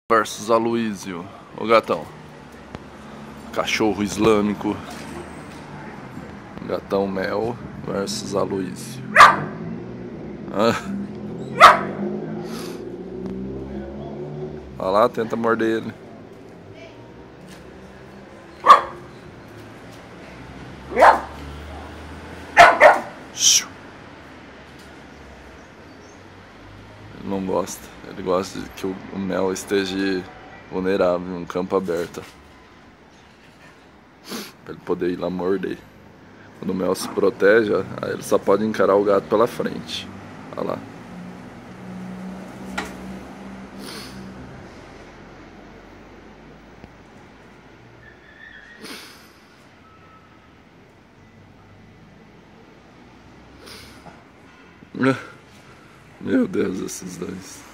Versus Aloysio. Ô gatão. Cachorro islâmico. Gatão Mel versus Aloysio. Olha lá, tenta morder ele. Ele não gosta. Ele gosta de que o Mel esteja vulnerável em um campo aberto. Pra ele poder ir lá morder. Quando o Mel se protege, aí ele só pode encarar o gato pela frente. Olha lá. Meu Deus, esses dois.